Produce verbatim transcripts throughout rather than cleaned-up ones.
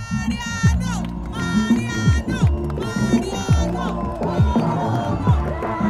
Mariano, Mariano, Mariano, Mariano.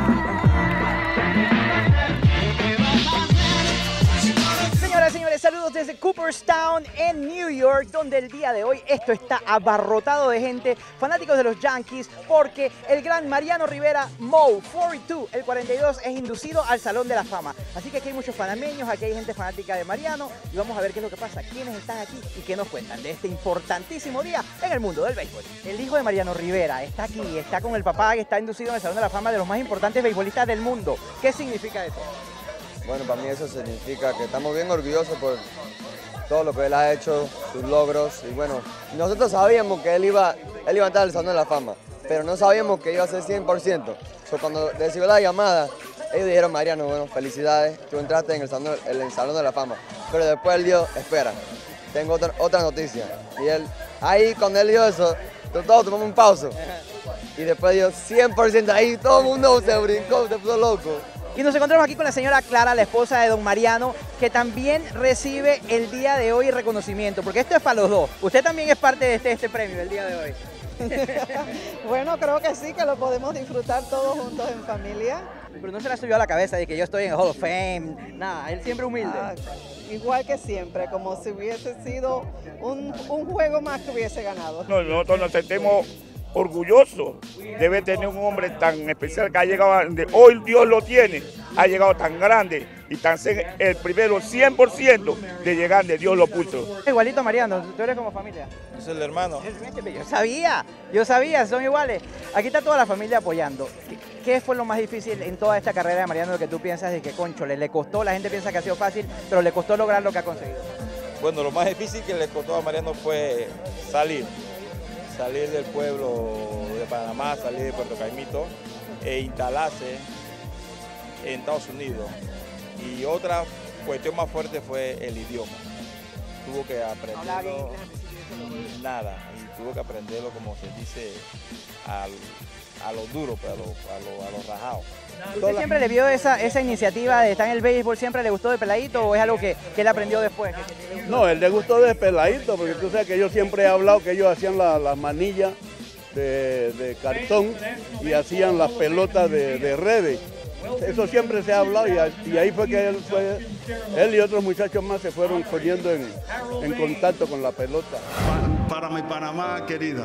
Señoras y señores, saludos desde Cooperstown en New York, donde el día de hoy esto está abarrotado de gente, fanáticos de los Yankees, porque el gran Mariano Rivera Mo cuarenta y dos, el cuarenta y dos, es inducido al Salón de la Fama. Así que aquí hay muchos panameños, aquí hay gente fanática de Mariano y vamos a ver qué es lo que pasa, quiénes están aquí y qué nos cuentan de este importantísimo día en el mundo del béisbol. El hijo de Mariano Rivera está aquí, está con el papá que está inducido en el Salón de la Fama de los más importantes beisbolistas del mundo. ¿Qué significa eso? Bueno, para mí eso significa que estamos bien orgullosos por todo lo que él ha hecho, sus logros. Y bueno, nosotros sabíamos que él iba, él iba a estar en el Salón de la Fama, pero no sabíamos que iba a ser cien por ciento. So, cuando recibió la llamada, ellos dijeron, Mariano, bueno, felicidades, tú entraste en el Salón, en el Salón de la Fama. Pero después él dijo, espera, tengo otra, otra noticia. Y él, ahí cuando él dijo eso, todos tomamos un pauso. Y después dijo, cien por ciento, ahí todo el mundo se brincó, se puso loco. Y nos encontramos aquí con la señora Clara, la esposa de don Mariano, que también recibe el día de hoy reconocimiento, porque esto es para los dos. Usted también es parte de este, este premio el día de hoy. Bueno, creo que sí, que lo podemos disfrutar todos juntos en familia. Pero no se la subió a la cabeza de que yo estoy en el Hall of Fame, nada, él siempre humilde. Ah, igual que siempre, como si hubiese sido un, un juego más que hubiese ganado. No, nosotros nos sentimos orgulloso. Debe tener un hombre tan especial que ha llegado a donde hoy Dios lo tiene, ha llegado tan grande y tan ser el primero cien por ciento de llegar donde Dios lo puso. Igualito a Mariano, tú eres como familia. Yo soy el hermano. Yo sabía, yo sabía, son iguales. Aquí está toda la familia apoyando. ¿Qué, qué fue lo más difícil en toda esta carrera de Mariano que tú piensas de que, concho, le, le costó? La gente piensa que ha sido fácil, pero le costó lograr lo que ha conseguido. Bueno, lo más difícil que le costó a Mariano fue salir. salir del pueblo de Panamá, salir de Puerto Caimito e instalarse en Estados Unidos. Y otra cuestión más fuerte fue el idioma. Tuvo que aprenderlo, nada, y tuvo que aprenderlo, como se dice, al, a lo duro, pero a lo, a lo, a lo rajado. ¿Usted siempre le vio esa, esa iniciativa de estar en el béisbol, siempre le gustó de peladito o es algo que, que él aprendió después? No, él le gustó de peladito, porque tú sabes que yo siempre he hablado que ellos hacían las la manillas de, de cartón y hacían las pelotas de, de redes. Eso siempre se ha hablado y, y ahí fue que él, fue, él y otros muchachos más se fueron poniendo en, en contacto con la pelota. Para, para mi Panamá querida.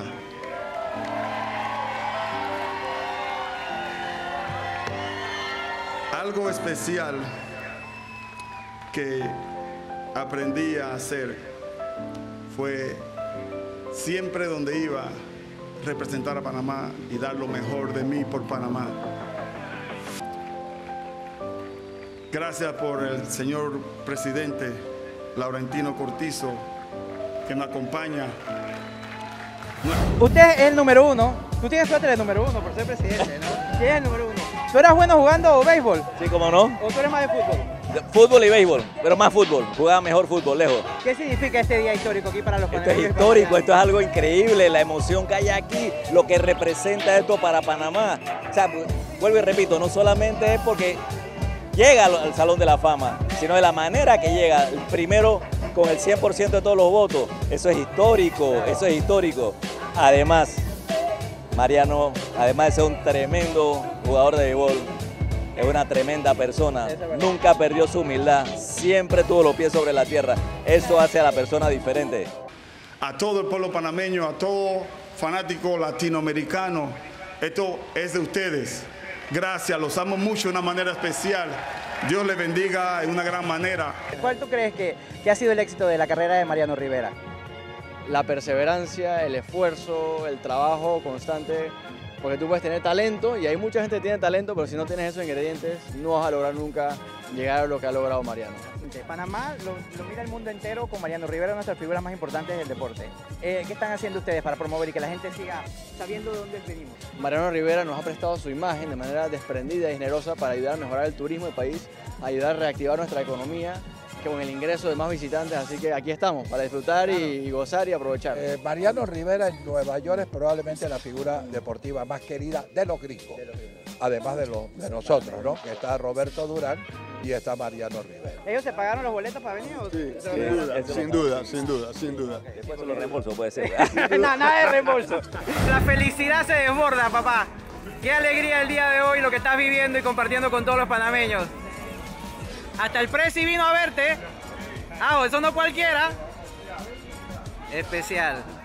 Algo especial que aprendí a hacer fue siempre donde iba representar a Panamá y dar lo mejor de mí por Panamá. Gracias por el señor presidente Laurentino Cortizo, que me acompaña. Usted es el número uno, tú tienes suerte de número uno por ser presidente, ¿no? ¿Quién es el número uno? ¿Tú eras bueno jugando béisbol? Sí, cómo no. ¿O tú eres más de fútbol? De fútbol y béisbol, pero más fútbol. Jugaba mejor fútbol, lejos. ¿Qué significa este día histórico aquí para los panameños? Esto es histórico, esto es algo increíble, la emoción que hay aquí, lo que representa esto para Panamá. O sea, vuelvo y repito, no solamente es porque llega al Salón de la Fama, sino de la manera que llega, el primero con el cien por ciento de todos los votos. Eso es histórico, eso es histórico. Además, Mariano, además de ser un tremendo jugador de béisbol, es una tremenda persona. Nunca perdió su humildad, siempre tuvo los pies sobre la tierra. Eso hace a la persona diferente. A todo el pueblo panameño, a todo fanático latinoamericano, esto es de ustedes. Gracias, los amo mucho de una manera especial. Dios les bendiga en una gran manera. ¿Cuál tú crees que, que ha sido el éxito de la carrera de Mariano Rivera? La perseverancia, el esfuerzo, el trabajo constante, porque tú puedes tener talento y hay mucha gente que tiene talento, pero si no tienes esos ingredientes no vas a lograr nunca llegar a lo que ha logrado Mariano. Panamá lo, lo mira el mundo entero con Mariano Rivera, una de nuestras figuras más importantes del deporte. Eh, ¿Qué están haciendo ustedes para promover y que la gente siga sabiendo de dónde venimos? Mariano Rivera nos ha prestado su imagen de manera desprendida y generosa para ayudar a mejorar el turismo del país, ayudar a reactivar nuestra economía con el ingreso de más visitantes, así que aquí estamos para disfrutar y, y gozar y aprovechar. Eh, Mariano Rivera en Nueva York es probablemente la figura deportiva más querida de los gringos, además de, lo, de nosotros, ¿no? Que está Roberto Durán y está Mariano Rivera. ¿Ellos se pagaron los boletos para venir? ¿O? Sí, sin duda, sin duda, sin duda, sin duda. Después se los reembolso, puede ser. nada, nada de reembolso. La felicidad se desborda, papá. Qué alegría el día de hoy, lo que estás viviendo y compartiendo con todos los panameños. Hasta el Presi vino a verte. Ah, eso no cualquiera. Especial.